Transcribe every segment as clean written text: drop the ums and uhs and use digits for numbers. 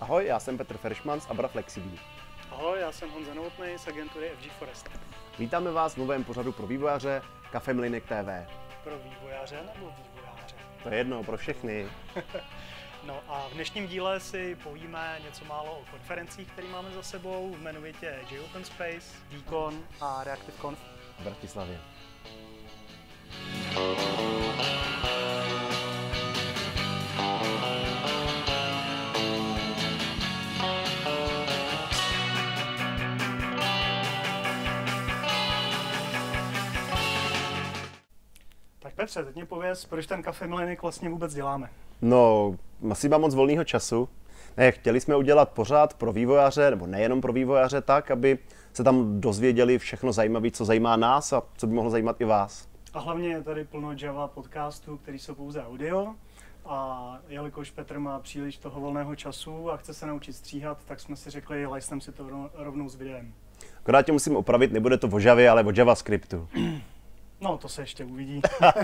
Ahoj, já jsem Petr Feršman z Abra Flexibly. Ahoj, já jsem Honza Novotný z agentury FG Forest. Vítáme vás v novém pořadu pro vývojáře Café Mlýnek TV. Pro vývojáře nebo vývojáře? To je jedno, pro všechny. No a v dnešním díle si povíme něco málo o konferencích, které máme za sebou, jmenovitě JOpen Space, DCon a ReactiveConf V Bratislavě. Tak Petře, teď mě pověz, proč ten Café Mlýnek vlastně vůbec děláme? No, asi mám moc volného času. Ne, chtěli jsme udělat pořád pro vývojáře, nebo nejenom pro vývojáře, tak, aby se tam dozvěděli všechno zajímavé, co zajímá nás a co by mohlo zajímat i vás. A hlavně je tady plno Java podcastů, který jsou pouze audio. A jelikož Petr má příliš toho volného času a chce se naučit stříhat, tak jsme si řekli, lajsnem si to rovnou s videem. Akorát tě musím opravit, nebude to o Javě, ale o JavaScriptu. No, to se ještě uvidí.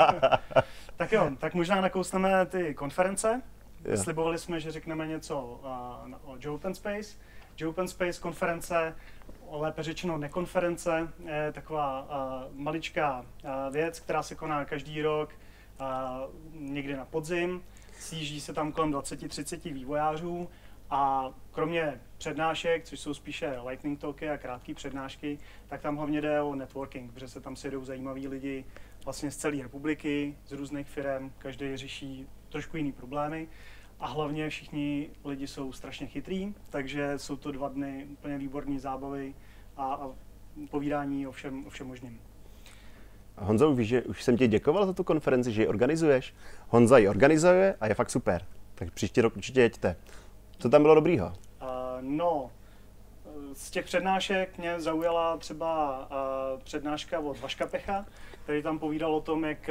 Tak jo, tak možná nakousneme ty konference. Jo. Slibovali jsme, že řekneme něco o JOpen Space. JOpen Space konference, lépe řečeno nekonference, je taková maličká věc, která se koná každý rok někdy na podzim. Sjíždí se tam kolem 20-30 vývojářů a kromě přednášek, což jsou spíše lightning talky a krátké přednášky, tak tam hlavně jde o networking, protože se tam sjedou zajímaví lidi vlastně z celé republiky, z různých firm, každý řeší trošku jiný problémy a hlavně všichni lidi jsou strašně chytrý, takže jsou to 2 dny úplně výborné zábavy a povídání o všem možným. Honzo, víš, že už jsem ti děkoval za tu konferenci, že ji organizuješ. Honza ji organizuje a je fakt super. Tak příští rok určitě jeďte. Co tam bylo dobrýho? No, z těch přednášek mě zaujala třeba přednáška od Vaška Pecha, který tam povídal o tom, jak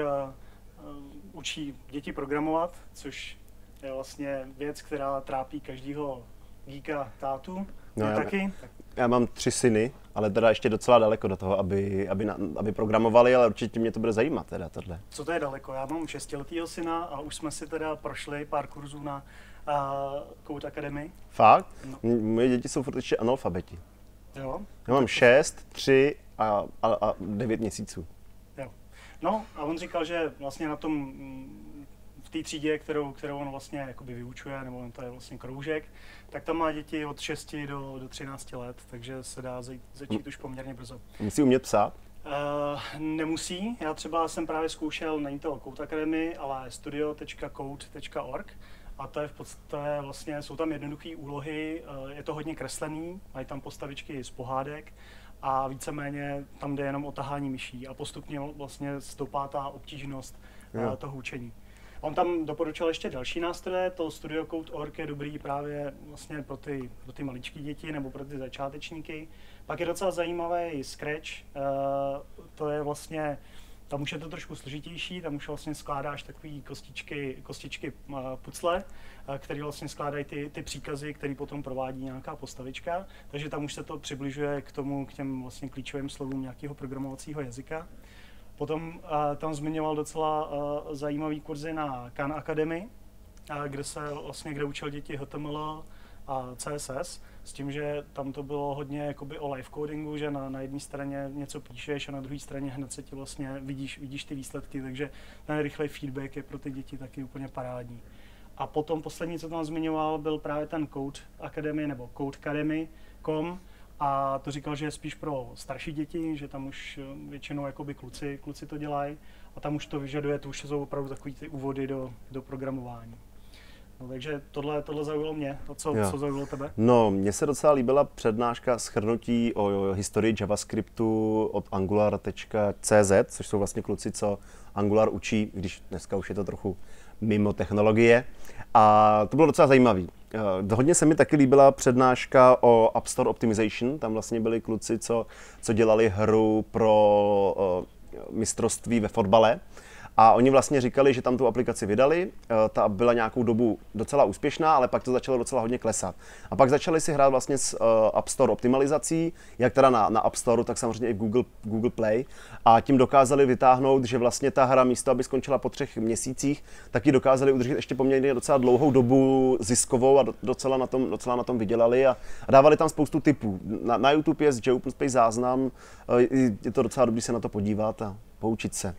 učí děti programovat, což je vlastně věc, která trápí každýho geeka tátu. No, taky. Já mám 3 syny, ale teda ještě docela daleko do toho, aby programovali, ale určitě mě to bude zajímat teda tohle. Co to je daleko? Já mám 6letýho syna a už jsme si teda prošli pár kurzů na Code Academy. Fakt? No. Moje děti jsou furt ještě analfabeti. Jo? Já mám 6, 3 a 9 měsíců. Jo. No a on říkal, že vlastně na tom v té třídě, kterou on vlastně jakoby vyučuje, nebo to je vlastně kroužek, tak tam má děti od 6 do 13 let, takže se dá začít už poměrně brzo. Musí umět psát? Nemusí. Já třeba jsem právě zkoušel, není to Code Academy, ale studio.code.org. A to je v podstatě vlastně, jsou tam jednoduché úlohy, je to hodně kreslený, mají tam postavičky z pohádek a víceméně tam jde jenom o tahání myší a postupně vlastně stoupá ta obtížnost toho učení. On tam doporučil ještě další nástroje, to studio.code.org je dobrý právě vlastně pro ty maličké děti nebo pro ty začátečníky. Pak je docela zajímavý Scratch, to je vlastně, tam už je to trošku složitější, tam už vlastně skládáš takový kostičky pucle, které vlastně skládají ty příkazy, které potom provádí nějaká postavička, takže tam už se to přibližuje k těm vlastně klíčovým slovům nějakého programovacího jazyka. Potom tam zmiňoval docela zajímavý kurzy na Khan Academy, kde učil děti HTML a CSS, s tím, že tam to bylo hodně jakoby o live codingu, že na jedné straně něco píšeš a na druhé straně hned se ti vlastně vidíš ty výsledky, takže ten rychlej feedback je pro ty děti taky úplně parádní. A potom poslední, co tam zmiňoval, byl právě ten Code Academy nebo Codecademy.com, a to říkal, že je spíš pro starší děti, že tam už většinou jakoby kluci to dělají a tam už to vyžaduje, to už jsou opravdu takový ty úvody do programování. No, takže tohle zaujalo mě. A co zaujalo tebe? No, mně se docela líbila přednáška shrnutí o historii JavaScriptu od angular.cz, což jsou vlastně kluci, co Angular učí, když dneska už je to trochu mimo technologie. A to bylo docela zajímavý. Hodně se mi taky líbila přednáška o App Store Optimization. Tam vlastně byli kluci, co dělali hru pro mistrovství ve fotbale. A oni vlastně říkali, že tam tu aplikaci vydali, ta byla nějakou dobu docela úspěšná, ale pak to začalo docela hodně klesat. A pak začali si hrát vlastně s App Store optimalizací, jak teda na App Store, tak samozřejmě i v Google Play. A tím dokázali vytáhnout, že vlastně ta hra místo, aby skončila po 3 měsících, tak ji dokázali udržet ještě poměrně docela dlouhou dobu ziskovou a docela na tom vydělali a dávali tam spoustu tipů. Na YouTube je z GeoOpenSpace záznam, je to docela dobrý se na to podívat a poučit se.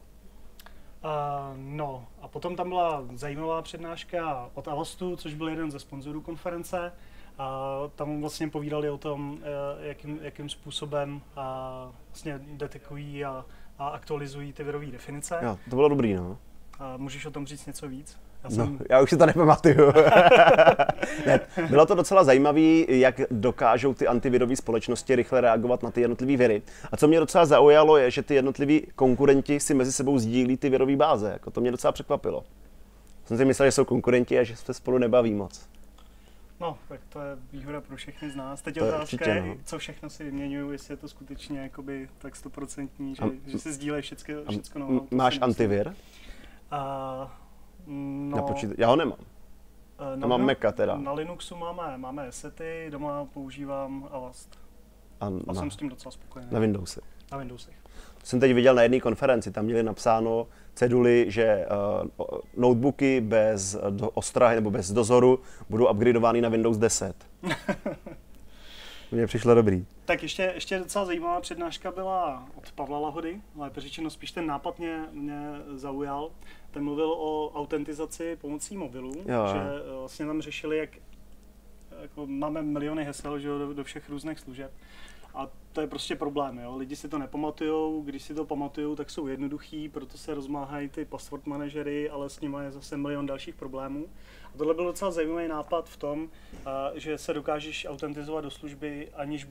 No a potom tam byla zajímavá přednáška od Avastu, což byl jeden ze sponzorů konference. A tam vlastně povídali o tom, jakým způsobem vlastně detekují a aktualizují ty virové definice. Jo, to bylo dobrý, no. Můžeš o tom říct něco víc? Já už si to nepamatuju. Ne, bylo to docela zajímavé, jak dokážou ty antivirové společnosti rychle reagovat na ty jednotlivé viry. A co mě docela zaujalo, je, že ty jednotliví konkurenti si mezi sebou sdílí ty virové báze. Jako to mě docela překvapilo. Jsem si myslel, že jsou konkurenti a že se spolu nebaví moc. No, tak to je výhoda pro všechny z nás. Teď je otázka, co všechno si vyměňují, jestli je to skutečně jakoby tak 100%, že si sdílejí všechno. Máš antivir? No, já ho nemám. Já mám Maca teda. Na Linuxu máme Asety, doma používám Avast. A jsem s tím docela spokojený. Na Windowsy. Na Windowsy. Jsem teď viděl na jedné konferenci, tam měli napsáno ceduly, že notebooky bez ostrahy nebo bez dozoru budou upgradeovány na Windows 10. Mně přišlo dobrý. Tak ještě docela zajímavá přednáška byla od Pavla Lahody, lépe řečeno spíš ten nápad mě zaujal. Ten mluvil o autentizaci pomocí mobilů, že vlastně tam řešili, jak jako máme miliony hesel, že do všech různých služeb. A to je prostě problém, jo. Lidi si to nepamatujou, když si to pamatujou, tak jsou jednoduchý, proto se rozmáhají ty password manažery, ale s nimi je zase milion dalších problémů. A tohle byl docela zajímavý nápad v tom, že se dokážeš autentizovat do služby,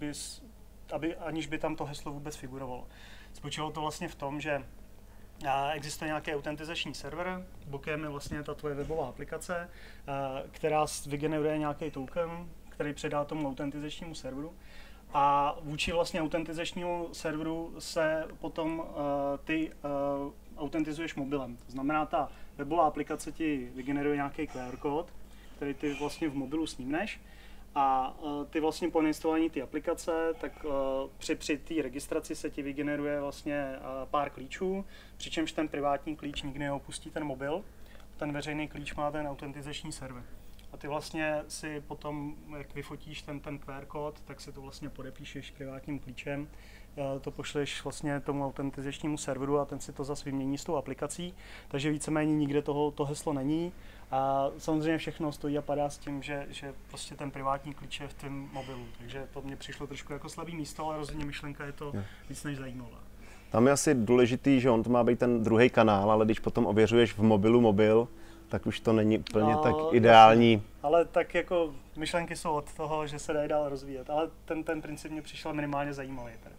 aniž by tam to heslo vůbec figurovalo. Spočívalo to vlastně v tom, že existuje nějaký autentizační server, bokem je vlastně ta tvoje webová aplikace, která vygeneruje nějaký token, který předá tomu autentizačnímu serveru. A vůči vlastně autentizačnímu serveru se potom ty autentizuješ mobilem. To znamená, ta webová aplikace ti vygeneruje nějaký QR kód, který ty vlastně v mobilu snímneš. A ty vlastně po nainstalování té aplikace, tak při té registraci se ti vygeneruje vlastně pár klíčů, přičemž ten privátní klíč nikdy neopustí ten mobil. Ten veřejný klíč má ten autentizační server. A ty vlastně si potom, jak vyfotíš ten QR kód, tak si to vlastně podepíšeš privátním klíčem, to pošleš vlastně tomu autentizačnímu serveru a ten si to zase vymění s tou aplikací, takže víceméně nikde to heslo není. A samozřejmě všechno stojí a padá s tím, že prostě ten privátní klíč je v tom mobilu, takže to mně přišlo trošku jako slabý místo, ale rozhodně myšlenka je to víc než zajímavá. Tam je asi důležitý, že on to má být ten druhý kanál, ale když potom ověřuješ v mobil, tak už to není úplně tak ideální. Ale tak jako myšlenky jsou od toho, že se dají dál rozvíjet, ale ten princip mě přišel minimálně zajímavý. Teda.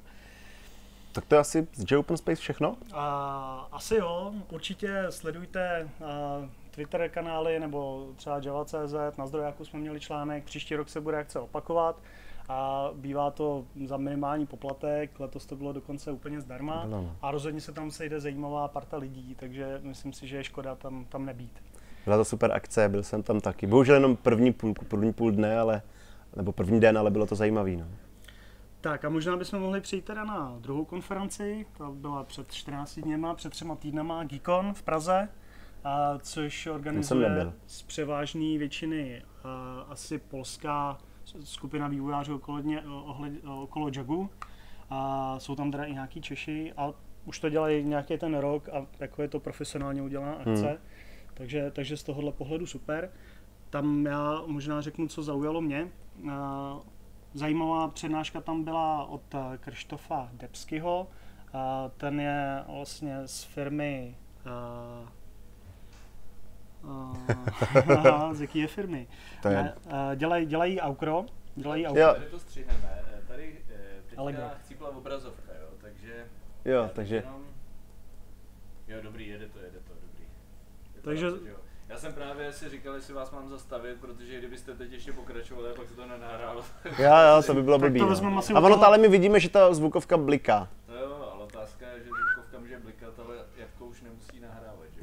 Tak to je asi z GeoOpenSpace všechno? Asi jo, určitě sledujte Twitter kanály nebo třeba Java.cz, na Zdrojáku jsme měli článek, příští rok se bude akce opakovat a bývá to za minimální poplatek, letos to bylo dokonce úplně zdarma a rozhodně se tam sejde zajímavá parta lidí, takže myslím si, že je škoda tam nebýt. Byla to super akce, byl jsem tam taky. Bohužel jenom první půl dne, nebo první den, ale bylo to zajímavý. No. Tak a možná bychom mohli přijít teda na druhou konferenci, ta byla před 14 dněma, před 3 týdnama, Geekon v Praze, což organizuje z převážné většiny asi polská skupina vývojářů okolo Jagu. Jsou tam teda i nějaký Češi a už to dělají nějaký ten rok a jako je to profesionálně udělaná akce. Takže z tohohle pohledu super. Tam já možná řeknu, co zaujalo mě. Zajímavá přednáška tam byla od Krzysztofa Debskyho. Ten je vlastně z firmy... z jaký je firmy? Dělají Aukro. Tady to střihneme. Tady teďka chcípla obrazovka, jo, takže... Jo, takže... Jo, dobrý, jede to, dobrý. Takže... Já jsem právě si říkal, jestli vás mám zastavit, protože kdybyste teď ještě pokračovali, pak se to nenahrálo. Jo, to by bylo blbý. A ono ale my vidíme, že ta zvukovka bliká. No jo, ale otázka je, že zvukovka může blikat, ale Javko už nemusí nahrávat.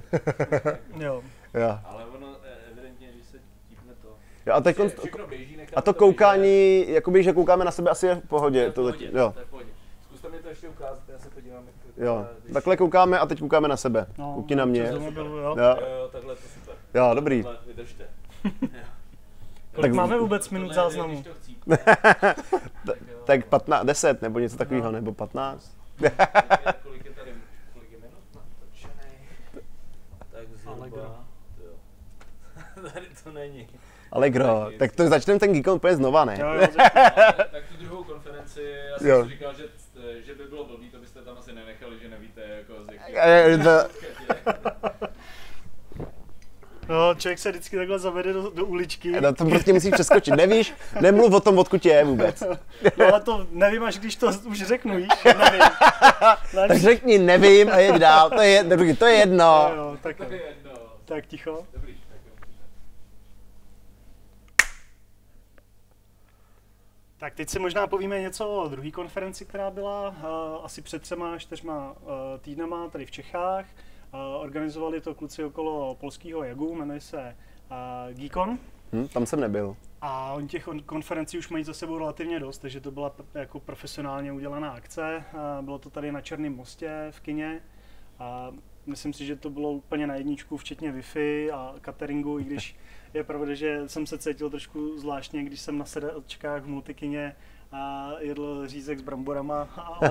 Jo. Jo. Ale ono evidentně, když se típne to. Jo, a teď Všechno běží, a to koukání, jakoby, že koukáme na sebe, asi je v pohodě. To je v pohodě, Jo. to je v pohodě. Zkuste mi to ještě ukázat, já se podívám, jak to Jo, když... takhle koukáme a teď koukáme na sebe. No, Koukni na mě. přes mobilu, jo. Jo, takhle to super. Jo, dobrý. Takhle, vydržte. Kolik máme vůbec minut záznamu? Když to chcípne, Tak 15, 10 nebo něco takového, nebo 15. kolik je tady, kolik je minut natočenej? Tak Allegro. zhruba, jo. Tady to není. Allegro, tak to začneme ten Geekon úplně znova, ne? Jo, Tak tu druhou konferenci, já Jo. jsem si říkal, že by bylo blbý, to byste tam asi nenechali, že nevíte jako z jakého. no, člověk se vždycky takhle zavede do uličky. No to prostě musíš přeskočit, nevíš, nemluv o tom, odkud je vůbec. No ale to nevím, až když to už řeknu, víš, nevím. Tak řekni, nevím a jeď dál, to je jedno. Jo, tak, To je jedno. tak ticho. Dobrý, tak jo. Tak teď si možná povíme něco o druhé konferenci, která byla asi před 3-4 týdnama tady v Čechách. Organizovali to kluci okolo polského Jagu, jmenuje se Geekon. Tam jsem nebyl. A oni těch konferencí už mají za sebou relativně dost, takže to byla jako profesionálně udělaná akce. Bylo to tady na Černém mostě v kině. A myslím si, že to bylo úplně na jedničku, včetně Wi-Fi a cateringu, i když je pravda, že jsem se cítil trošku zvláštně, když jsem na sedačkách v multikině a jedl řízek s bramborama. Ale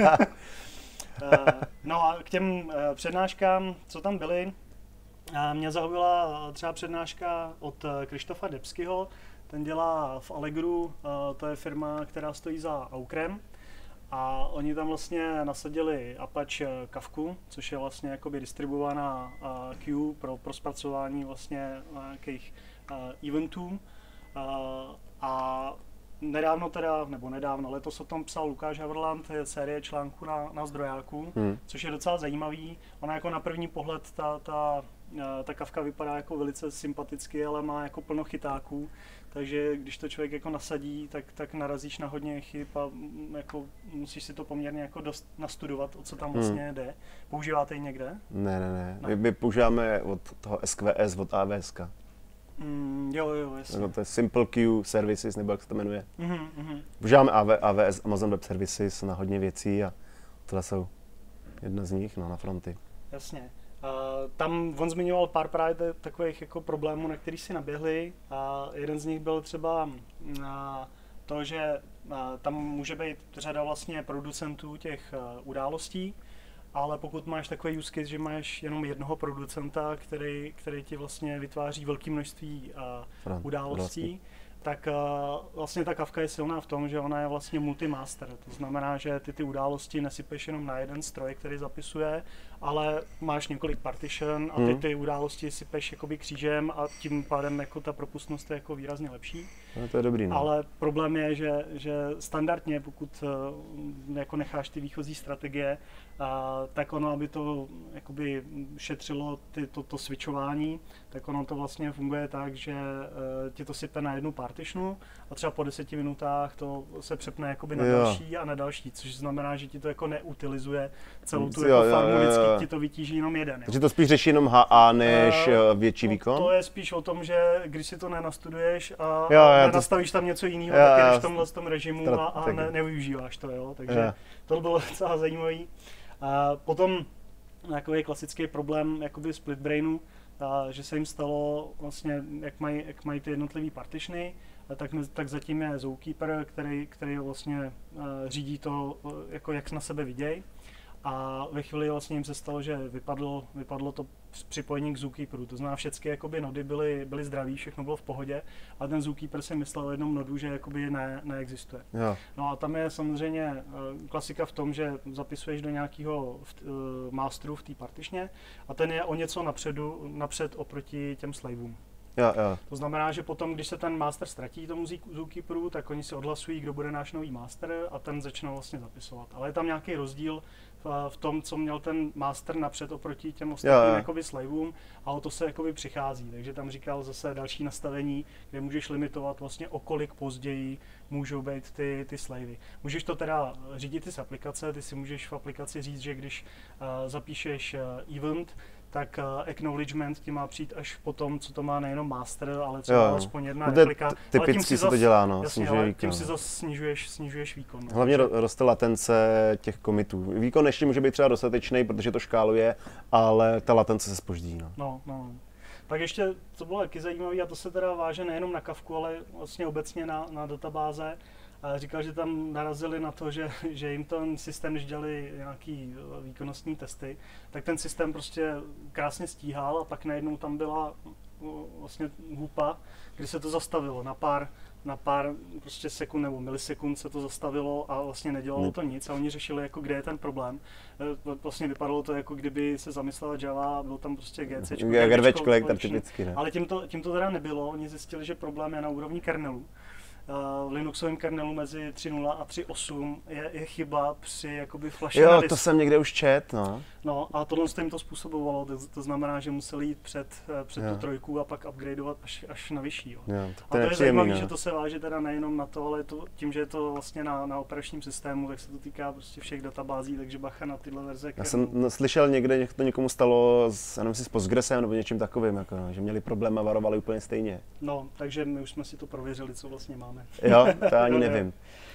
no a k těm přednáškám, co tam byly, mě zaujala třeba přednáška od Krištofa Debskyho. Ten dělá v Allegru, to je firma, která stojí za Aukrem. A oni tam vlastně nasadili Apache Kafku, což je vlastně jakoby distribuovaná queue pro zpracování vlastně nějakých eventů. A nedávno teda, nebo nedávno, letos o tom psal Lukáš Havrland, je série článků na Zdrojáku, což je docela zajímavý. Ona jako na první pohled ta Kafka vypadá jako velice sympaticky, ale má jako plno chytáků, takže když to člověk jako nasadí, tak narazíš na hodně chyb a jako musíš si to poměrně jako dost nastudovat, o co tam vlastně jde. Používáte ji někde? Ne. My používáme od toho SQS, od AWS. Jo, jasně. No, to je Simple Queue Services, nebo jak se to jmenuje. Mhm. Používáme AWS, Amazon Web Services na hodně věcí a tohle jsou jedna z nich, no, na fronty. Jasně. Tam on zmiňoval pár právě takových jako problémů, na který si naběhli. A jeden z nich byl třeba to, že tam může být řada vlastně producentů těch událostí, ale pokud máš takový use case, že máš jenom jednoho producenta, který ti vlastně vytváří velké množství událostí, tak vlastně ta Kafka je silná v tom, že ona je vlastně multimaster. To znamená, že ty události nesypeš jenom na jeden stroj, který zapisuje, ale máš několik partition a ty události sypeš jakoby křížem a tím pádem jako ta propustnost je jako výrazně lepší. No, to je dobrý, no. Ale problém je, že standardně, pokud jako necháš ty výchozí strategie, tak ono, aby to jakoby šetřilo to switchování, tak ono to vlastně funguje tak, že ti to sype na jednu partitionu a třeba po 10 minutách to se přepne jakoby na další a na další, což znamená, že ti to jako neutilizuje celou tu jako farmu, vždycky ti to vytíží jenom jeden. Takže to spíš řeší jenom HA než větší výkon? To je spíš o tom, že když si to nenastuduješ a nenastavíš tam něco jiného, tak jdeš v tomhle tom režimu a nevyužíváš to, jo. Takže to bylo docela zajímavý. A potom takový klasický problém jakoby split brainu, že se jim stalo vlastně, jak mají ty jednotlivé partitiony, tak zatím je Zookeeper, který vlastně řídí to, jako jak na sebe vidějí. A ve chvíli vlastně jim se stalo, že vypadlo to připojení k Zookeeperu. To znamená, všechny jakoby nody byly zdraví, všechno bylo v pohodě a ten Zookeeper si myslel o jednom nodu, že jakoby neexistuje. Jo. No a tam je samozřejmě klasika v tom, že zapisuješ do nějakého masteru v té partišně a ten je o něco napřed oproti těm slaveům. Jo. To znamená, že potom, když se ten master ztratí tomu Zookeeperu, tak oni si odhlasují, kdo bude náš nový master a ten začne vlastně zapisovat. Ale je tam nějaký rozdíl v tom, co měl ten master napřed oproti těm ostatním jakoby slaveům a o to se jakoby přichází. Takže tam říkal zase další nastavení, kde můžeš limitovat vlastně o kolik později můžou být ty slavy. Můžeš to teda řídit z aplikace, ty si můžeš v aplikaci říct, že když zapíšeš event, tak acknowledgement ti má přijít až po tom, co to má nejenom master, ale třeba alespoň jedna no replika. Typicky se to dělá, no, jasně, ale tím si zase snižuješ výkon. No. Hlavně roste latence těch commitů. Výkon ještě může být třeba dostatečný, protože to škáluje, ale ta latence se zpoždí. No. Pak ještě, co bylo taky zajímavé, a to se teda váže nejenom na Kafku, ale vlastně obecně na databáze. A říkal, že tam narazili na to, že jim ten systém, když dělali nějaký výkonnostní testy, tak ten systém prostě krásně stíhal a pak najednou tam byla vlastně hupa, kdy se to zastavilo na pár prostě sekund nebo milisekund se to zastavilo a vlastně nedělalo to nic a oni řešili, jako kde je ten problém. Vlastně vypadalo to, jako kdyby se zamyslela Java a byl tam prostě GCčko, jak tam typicky, ne? Ale tím to teda nebylo, oni zjistili, že problém je na úrovni kernelu. V Linuxovém kernelu mezi 3.0 a 3.8 je chyba při jakoby flashu na disk. To jsem někde už čet, no. No a tohle jim to způsobovalo, to znamená, že museli jít před tu trojku a pak upgradeovat až na vyšší. Jo. A to je zajímavé, že to se váže teda nejenom na to, ale tím, že je to vlastně na operačním systému, tak se to týká prostě všech databází, takže bacha na tyhle verze. Já jsem slyšel někde, že to někomu stalo s Postgresem nebo něčím takovým, jako, že měli problém a varovali úplně stejně. No, takže my už jsme si to prověřili, co vlastně máme. Jo, to ani nevím.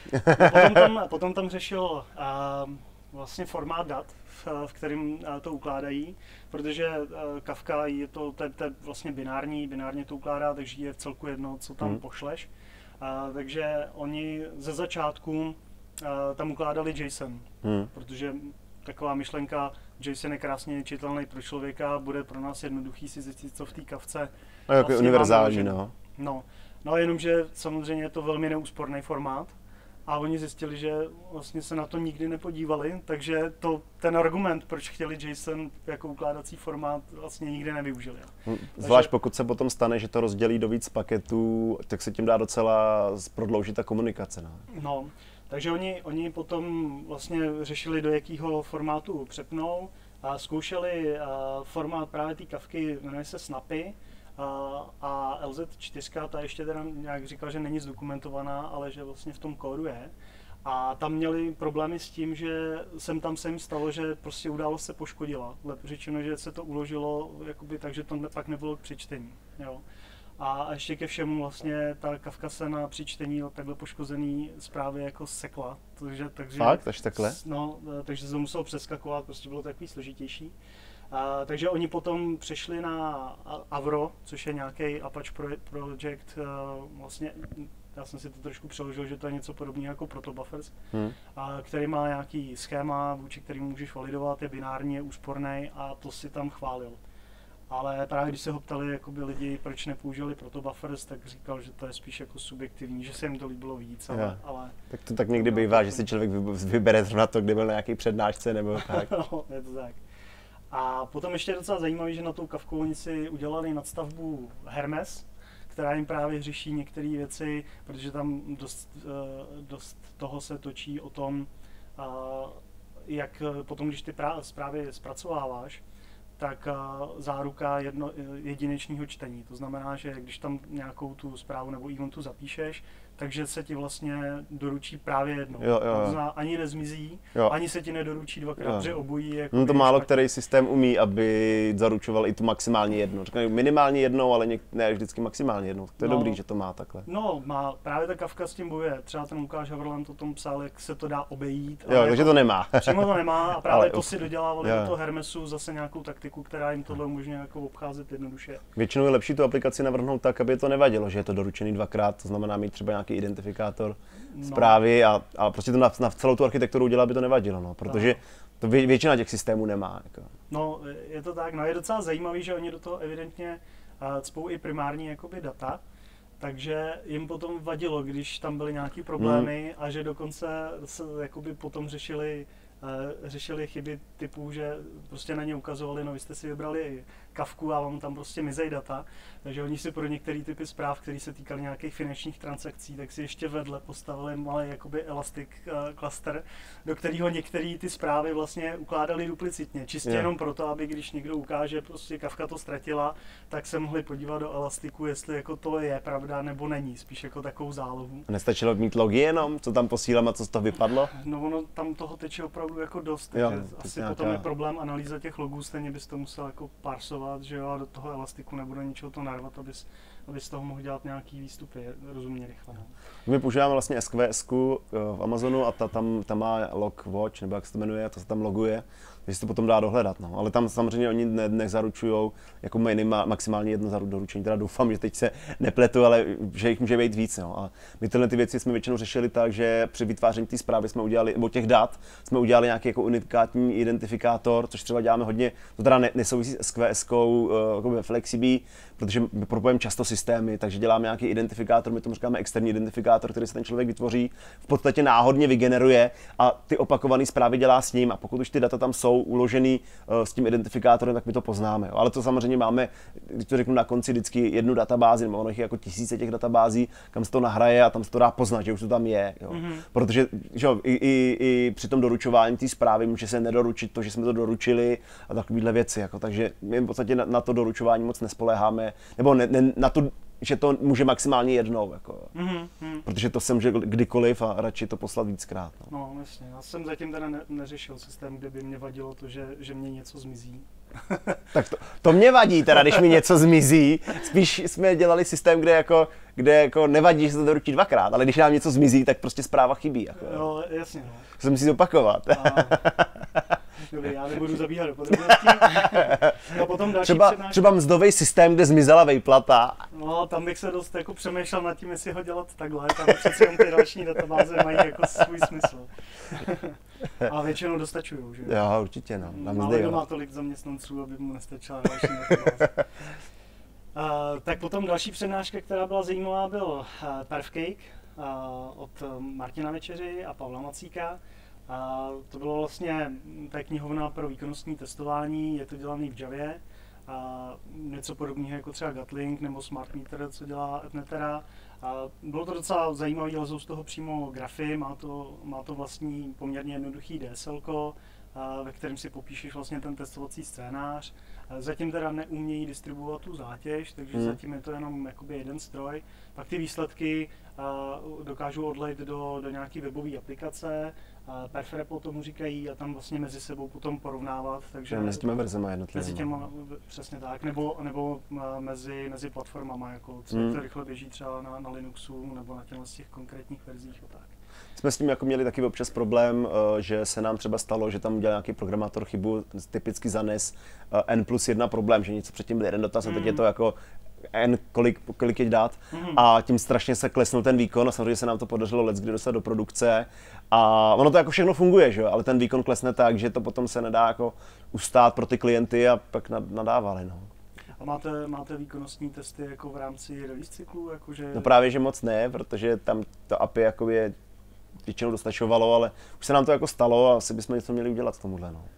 Potom tam řešil vlastně formát dat, v kterým to ukládají, protože Kafka je to vlastně binárně to ukládá, takže je v celku jedno, co tam pošleš. Takže oni ze začátku tam ukládali JSON, protože taková myšlenka, JSON je krásně čitelný pro člověka, bude pro nás jednoduchý si zjistit, co v té Kafce. No, jako vlastně univerzální, no. No, jenomže samozřejmě je to velmi neúsporný formát a oni zjistili, že vlastně se na to nikdy nepodívali, takže ten argument, proč chtěli JSON jako ukládací formát, vlastně nikdy nevyužili. Zvlášť pokud se potom stane, že to rozdělí do víc paketů, tak se tím dá docela prodloužit ta komunikace. No, takže oni potom vlastně řešili, do jakého formátu přepnou a zkoušeli formát právě té Kafky, jmenuje se Snappy, a LZ4, ta ještě teda nějak říkal, že není zdokumentovaná, ale že vlastně v tom kódu je. A tam měli problémy s tím, že se jim stalo, že prostě událost se poškodila. Řečeno, že se to uložilo jakoby tak, že to pak nebylo k přečtení. Jo. A ještě ke všemu vlastně ta Kafka se na přečtení takhle poškozený zprávy jako sekla. Takže fakt? Až takhle? No, takže se to muselo přeskakovat, prostě bylo to takový složitější. Takže oni potom přešli na Avro, což je nějaký Apache project, vlastně, já jsem si to trošku přeložil, že to je něco podobného jako protobuffers, který má nějaký schéma, vůči kterým můžeš validovat, je binární, je úsporný a to si tam chválil. Ale právě když se ho ptali jakoby lidi, proč nepoužili protobuffers, tak říkal, že to je spíš jako subjektivní, že se jim to líbilo víc, ale tak to tak někdy bývá, že si člověk vybere zrovna to, kde byl na nějaký přednášce nebo tak. No, je to tak. A potom ještě je docela zajímavé, že na tou Kafkou oni si udělali nadstavbu Hermes, která jim právě řeší některé věci, protože tam dost toho se točí o tom, jak potom, když ty zprávy zpracováváš, tak záruka jedinečního čtení. To znamená, že když tam nějakou tu zprávu nebo eventu zapíšeš, takže se ti vlastně doručí právě jednou. To znamená, ani nezmizí, ani se ti nedoručí dvakrát, protože obojí je jako to málo který systém umí, aby zaručoval i tu maximálně jednou. Řekne minimálně jednou, ale ne vždycky maximálně jednou. To je dobrý, že to má takhle. No, má právě ta Kafka s tím bojuje. Třeba ten Lukáš Havrland o tom psal, jak se to dá obejít. Takže to nemá. Přímo to nemá a právě to si dodělávali do toho Hermesu zase nějakou taktiku, která jim tohle umožňuje jako obcházet jednoduše. Většinou je lepší tu aplikaci navrhnout tak, aby to nevadilo, že je to doručený dvakrát, to znamená mít třeba nějaký identifikátor zprávy a prostě to na celou tu architekturu udělat, aby to nevadilo, no, protože to většina těch systémů nemá. Jako. No, je to tak, no je docela zajímavý, že oni do toho evidentně cpou i primární jakoby data, takže jim potom vadilo, když tam byly nějaký problémy a že dokonce se jakoby potom řešili chyby typu, že prostě na ně ukazovali, no vy jste si vybrali Kafku a vám tam prostě mizej data. Takže oni si pro některé typy zpráv, které se týkaly nějakých finančních transakcí, tak si ještě vedle postavili malý jakoby Elastic cluster, do kterého některé ty zprávy vlastně ukládali duplicitně. Čistě jenom proto, aby když někdo ukáže, prostě Kafka to ztratila, tak se mohli podívat do Elastiku, jestli jako to je pravda nebo není, spíš jako takovou zálohu. Nestačilo mít logy jenom, co tam posílám a co z toho vypadlo? No ono tam toho teče opravdu jako dost, takže asi potom je problém analýza těch logů, stejně bys to musel jako parsovat, že jo, a do toho Elastiku nebude ničeho to narvat, abys z toho mohl dělat nějaký výstupy rozumně rychle. No. My používáme vlastně SQSku v Amazonu a tam má log watch, nebo jak se to jmenuje, to se tam loguje, takže se to potom dá dohledat. No. Ale tam samozřejmě oni nezaručují jako maximálně jedno doručení, teda doufám, že teď se nepletu, ale že jich může být víc. No. A my tyhle ty věci jsme většinou řešili tak, že při vytváření té zprávy jsme udělali, nebo těch dat, jsme udělali nějaký jako unikátní identifikátor, což třeba děláme hodně, to teda nesouvisí s SQSkou jako ve Flexibí, protože my propojíme často systémy, takže děláme nějaký identifikátor, my tomu říkáme externí identifikátor, který se ten člověk vytvoří, v podstatě náhodně vygeneruje a ty opakované zprávy dělá s ním a pokud už ty data tam jsou uložený s tím identifikátorem, tak my to poznáme. Jo. Ale to samozřejmě máme, když to řeknu na konci, vždycky jednu databázi, nebo ono je jako tisíce těch databází, kam se to nahraje a tam se to dá poznat, že už to tam je. Jo. Protože že jo, i při tom doručování té zprávy může se nedoručit to, že jsme to doručili a takovéhle věci. Jako. Takže my v podstatě na to doručování moc nespoléháme, nebo na to, že to může maximálně jednou, jako, protože to se může kdykoliv a radši to poslat víckrát. No jasně, já jsem zatím teda neřešil systém, kde by mě vadilo to, že mě něco zmizí. Tak to mě vadí teda, když mi něco zmizí, spíš jsme dělali systém, kde jako nevadí, že se to doručí dvakrát, ale když nám něco zmizí, tak prostě zpráva chybí. Jako. Jo, jasně. No. Se musí zopakovat. Dobrý, já nebudu zabíhat do podrobností. No, potom další třeba mzdový systém, kde zmizela vejplata. No, tam bych se dost jako přemýšlel nad tím, jestli ho dělat takhle. Tam přece jen ty další databáze mají jako svůj smysl. A většinou dostačují, že jo? Jo, určitě, no. Málo kdo má tolik zaměstnanců, aby mu nestačila další databáze. Tak potom další přednáška, která byla zajímavá, byl Perfcake od Martina Večeři a Pavla Macíka. A to bylo vlastně ta knihovna pro výkonnostní testování, je to dělaný v Javě. A něco podobného jako třeba Gatling nebo Smart Meter, co dělá Etnetera. A bylo to docela zajímavé, lezou z toho přímo grafy, má to vlastní poměrně jednoduchý DSL, ve kterém si popíšeš vlastně ten testovací scénář. Zatím teda neumějí distribuovat tu zátěž, takže zatím je to jenom jakoby jeden stroj. Pak ty výsledky dokážou odlejt do nějaké webové aplikace, Perfrepo tomu říkají a tam vlastně mezi sebou potom porovnávat. Takže mezi těma verzema jednotlivými. Přesně tak, nebo mezi platformama, jako to rychle běží třeba na Linuxu nebo na těchto z těch konkrétních verzích a tak. Jsme s tím jako měli taky občas problém, že se nám třeba stalo, že tam udělal nějaký programátor chybu, typicky zanes N+1 problém, že něco předtím byl jeden dotaz a teď je to jako N, kolik je dát a tím strašně se klesnul ten výkon a samozřejmě se nám to podařilo leckdy dostat do produkce a ono to jako všechno funguje, že jo, ale ten výkon klesne tak, že to potom se nedá jako ustát pro ty klienty a pak nadávali, no. A máte výkonnostní testy jako v rámci release cyklu? Jakože... No právě, že moc ne, protože tam to API jako je většinou dostačovalo, ale už se nám to jako stalo a asi bychom něco měli udělat k tomuhle, no.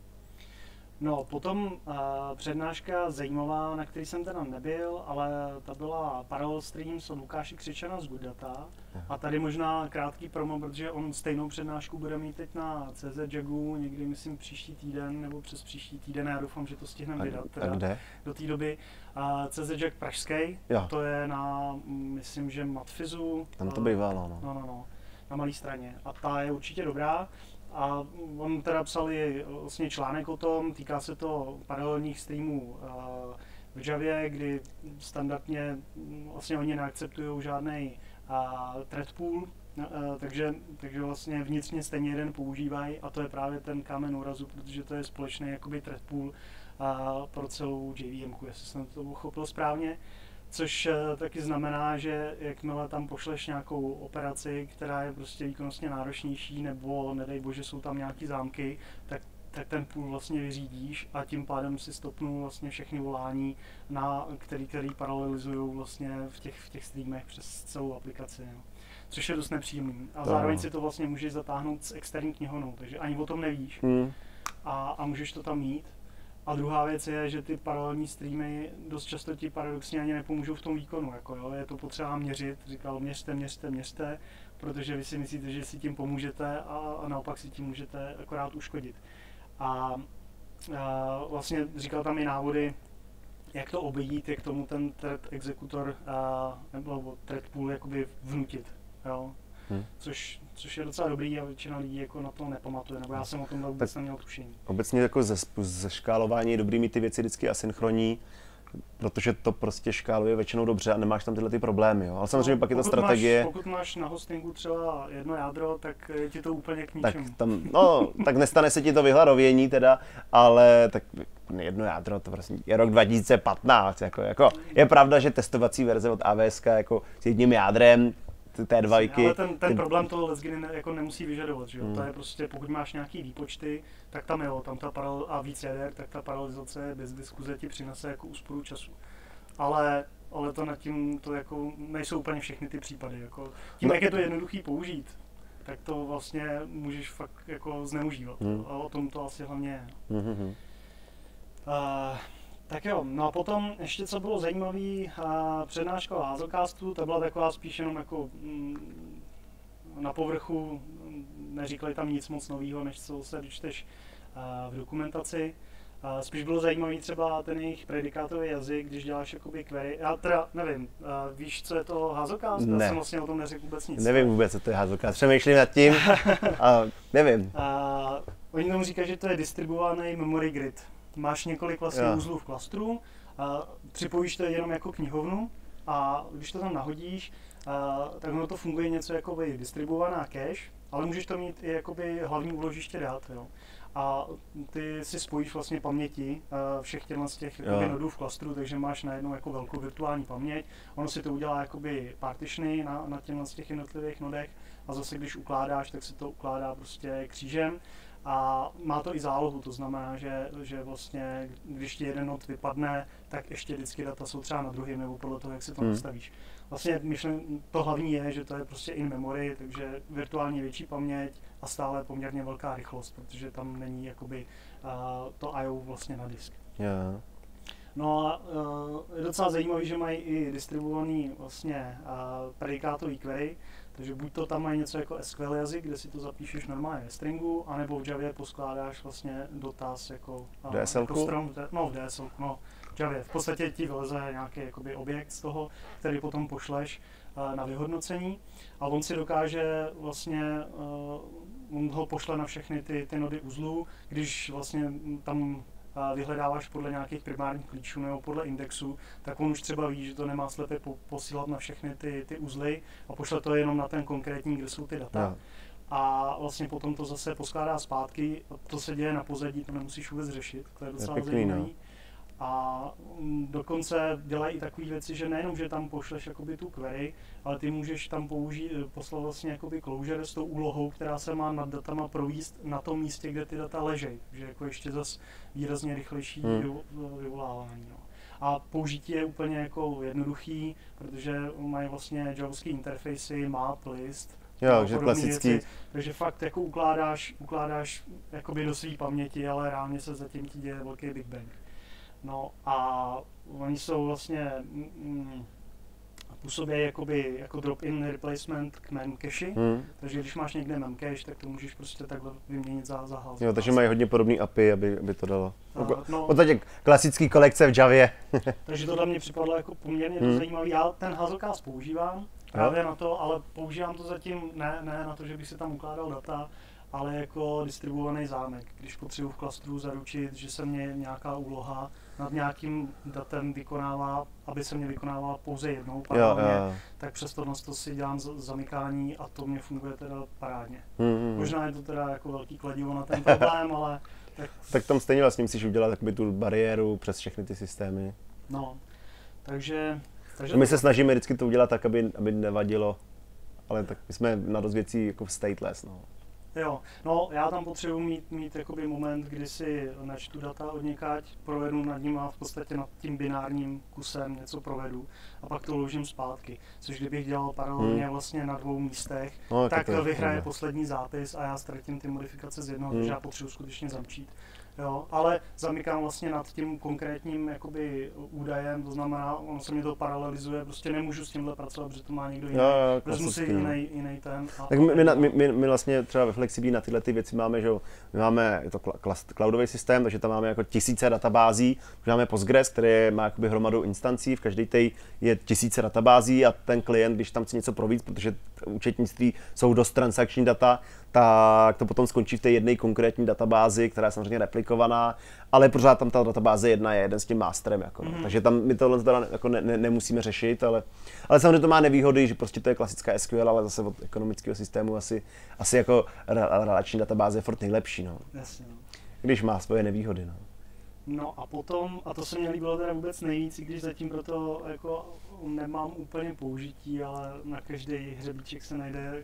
No, potom přednáška zajímavá, na který jsem teda nebyl, ale ta byla Parallel Streams od Lukáše Křičana z Good Data. A tady možná krátký promo, protože on stejnou přednášku bude mít teď na CZ Jagu, někdy myslím příští týden nebo přes příští týden, já doufám, že to stihneme vydat teda do té doby. CZ Jag pražský, to je na, myslím, že Matfizu. Tam to bývalo, no. No, na Malé Straně. A ta je určitě dobrá. A on teda psali vlastně článek o tom, týká se to paralelních streamů v Javě, kdy standardně vlastně oni neakceptují žádný thread pool, takže vlastně vnitřně stejně jeden používají a to je právě ten kámen úrazu, protože to je společný jakoby thread pool pro celou JVM, jestli jsem to uchopil správně. Což taky znamená, že jakmile tam pošleš nějakou operaci, která je prostě výkonnostně náročnější, nebo nedej bože jsou tam nějaký zámky, tak ten pool vlastně vyřídíš a tím pádem si stopnul vlastně všechny volání, který paralelizují vlastně v těch streamech přes celou aplikaci. No. Což je dost nepříjemný. A zároveň si to vlastně můžeš zatáhnout s externí knihovnou, takže ani o tom nevíš a můžeš to tam mít. A druhá věc je, že ty paralelní streamy dost často ti paradoxně ani nepomůžou v tom výkonu. Jako jo, je to potřeba měřit, říkal měřte, protože vy si myslíte, že si tím pomůžete a naopak si tím můžete akorát uškodit. A vlastně říkal tam i návody, jak to obejít, jak tomu ten thread exekutor nebo thread pool jakoby vnutit. Jo? Což je docela dobrý a většina lidí jako na to nepamatuje, nebo já jsem o tom vůbec neměl tušení. Obecně jako ze škálování je dobrý mít ty věci vždycky asynchronní, protože to prostě škáluje většinou dobře a nemáš tam tyhle ty problémy. Jo? Ale samozřejmě pak je ta strategie. Pokud máš na hostingu třeba jedno jádro, tak je ti to úplně k ničemu. Tak nestane se ti to vyhladovění teda, ale tak jedno jádro, to prostě je rok 2015. Jako, je pravda, že testovací verze od AWS jako s jedním jádrem, T2. Ale ten problém toho leckdy jako nemusí vyžadovat, že jo? To je prostě, pokud máš nějaký výpočty, tak tam jo, tam ta a víc jader, tak ta paralelizace bez diskuze ti přinese jako úsporu času. Ale to nad tím, to jako nejsou úplně všechny ty případy, jako tím, jak je to jednoduchý použít, tak to vlastně můžeš fakt jako zneužívat. A o tom to asi hlavně je. Tak jo, no a potom ještě co bylo zajímavý, přednáška o Hazelcastu, ta byla taková spíš jenom jako na povrchu, neříkali tam nic moc nového, než co se dočteš v dokumentaci. Spíš bylo zajímavý třeba ten jejich predikátový jazyk, když děláš jakoby query. Já teda nevím, víš, co je to Hazelcast? Ne. Já jsem vlastně o tom neřekl vůbec nic. Nevím vůbec, co to je Hazelcast. Přemýšlím nad tím a nevím. Oni tomu říkají, že to je distribuovaný memory grid. Máš několik vlastně uzlů v klastru, připojíš to jenom jako knihovnu a když to tam nahodíš, tak ono to funguje něco jako distribuovaná cache, ale můžeš to mít i jakoby hlavní úložiště dat. Jo. A ty si spojíš vlastně paměti všech těch nodů v klastru, takže máš najednou jako velkou virtuální paměť. Ono si to udělá jakoby partitiony na těch jednotlivých nodech a zase když ukládáš, tak se to ukládá prostě křížem. A má to i zálohu, to znamená, že vlastně, když ti jeden nod vypadne, tak ještě vždycky data jsou třeba na druhém, nebo podle toho, jak si to nastavíš. Vlastně to hlavní je, že to je prostě in memory, takže virtuálně větší paměť a stále poměrně velká rychlost, protože tam není jakoby to I/O vlastně na disk. Yeah. No a je docela zajímavý, že mají i distribuovaný vlastně predikátový query, takže buď to tam mají něco jako SQL jazyk, kde si to zapíšeš normálně ve stringu, anebo v Javě poskládáš vlastně dotaz jako strom, v DSL, v Javě. V podstatě ti vyleze nějaký jakoby objekt z toho, který potom pošleš na vyhodnocení a on si dokáže vlastně, on ho pošle na všechny ty nody uzlů, když vlastně tam vyhledáváš podle nějakých primárních klíčů nebo podle indexu, tak on už třeba ví, že to nemá slepě posílat na všechny ty uzly a pošle to jenom na ten konkrétní, kde jsou ty data. Yeah. A vlastně potom to zase poskládá zpátky, to se děje na pozadí, to nemusíš vůbec řešit, to je docela zajímavé. A dokonce dělají i takové věci, že nejenom, že tam pošleš jakoby tu query, ale ty můžeš tam poslat vlastně jakoby closure s tou úlohou, která se má nad datama províst na tom místě, kde ty data ležejí. Takže jako ještě zase výrazně rychlejší vyvolávání. No. A použití je úplně jako jednoduchý, protože mají vlastně javovský interfejsy, map, list, jo, že klasický. Věci, takže fakt jako ukládáš jakoby do své paměti, ale reálně se zatím ti děje velký Big Bang. No a oni jsou vlastně působí jakoby jako drop-in replacement k memcache, takže když máš někde memcache, tak to můžeš prostě takhle vyměnit za Hazelcast. Jo, takže mají hodně podobný API, aby to dalo. V podstatě klasický kolekce v Javě. Takže to dla mě připadlo jako poměrně zajímavý. Já ten Hazelcast používám právě na to, ale používám to zatím ne na to, že bych si tam ukládal data, ale jako distribuovaný zámek. Když potřebuji v klastru zaručit, že se mě nějaká úloha nad nějakým datem vykonává, aby se mě vykonávala pouze jednou paralelně, tak přes to si dělám zamykání a to mě funguje teda parádně. Možná je to teda jako velký kladivo na ten problém, ale... Tak tam stejně vlastně musíš udělat tu bariéru přes všechny ty systémy. No, takže my se snažíme vždycky to udělat tak, aby nevadilo, ale tak my jsme na dost věcí jako stateless. No. Jo, no já tam potřebuji mít jakoby moment, kdy si načtu data od někať, provedu nad ním a v podstatě nad tím binárním kusem něco provedu a pak to uložím zpátky. Což kdybych dělal paralelně vlastně na dvou místech, tak vyhraje poslední zápis a já ztratím ty modifikace z jednoho, takže já potřebuji skutečně zamčít. Jo, ale zamykám vlastně nad tím konkrétním jakoby údajem, to znamená, ono se mi to paralelizuje, prostě nemůžu s tímhle pracovat, protože to má někdo jiný, vezmu si jiný ten. Tak my vlastně třeba ve Flexibí na tyhle ty věci máme, že my máme to cloudový systém, takže tam máme jako tisíce databází, máme Postgres, který má jakoby hromadu instancí, v každé té je tisíce databází a ten klient, když tam chce něco províc, protože účetnictví jsou dost transakční data, tak to potom skončí v té jedné konkrétní databázi, která je samozřejmě replikovaná, ale pořád tam ta databáze jedna je jeden s tím masterem. Jako, no. Takže tam my tohle teda jako nemusíme řešit, ale samozřejmě to má nevýhody, že prostě to je klasická SQL, ale zase od ekonomického systému asi jako relační databáze je furt nejlepší. No. Jasně, no. Když má svoje nevýhody. No. No a potom, a to se mě líbilo teda vůbec nejvíc, i když zatím proto jako nemám úplně použití, ale na každý hřebíček se najde